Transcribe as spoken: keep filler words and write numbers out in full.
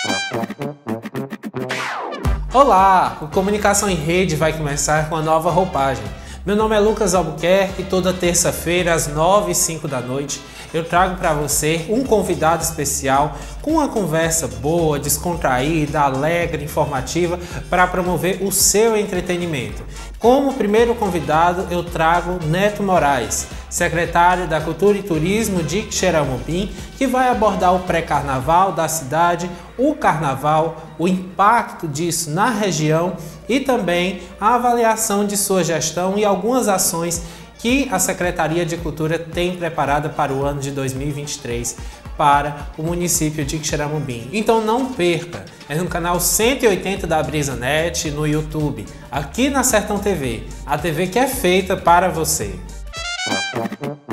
Olá! O Comunicação em Rede vai começar com a nova roupagem. Meu nome é Lucas Albuquerque e toda terça-feira às nove e cinco da noite eu trago para você um convidado especial com uma conversa boa, descontraída, alegre, informativa para promover o seu entretenimento. Como primeiro convidado eu trago Neto Moraes, secretário da Cultura e Turismo de Xeramobim, que vai abordar o pré-carnaval da cidade, o carnaval, o impacto disso na região e também a avaliação de sua gestão e algumas ações que a Secretaria de Cultura tem preparada para o ano de dois mil e vinte e três para o município de Xeramobim. Então não perca, é no canal cento e oitenta da BrisaNet no YouTube, aqui na Sertão T V, a T V que é feita para você.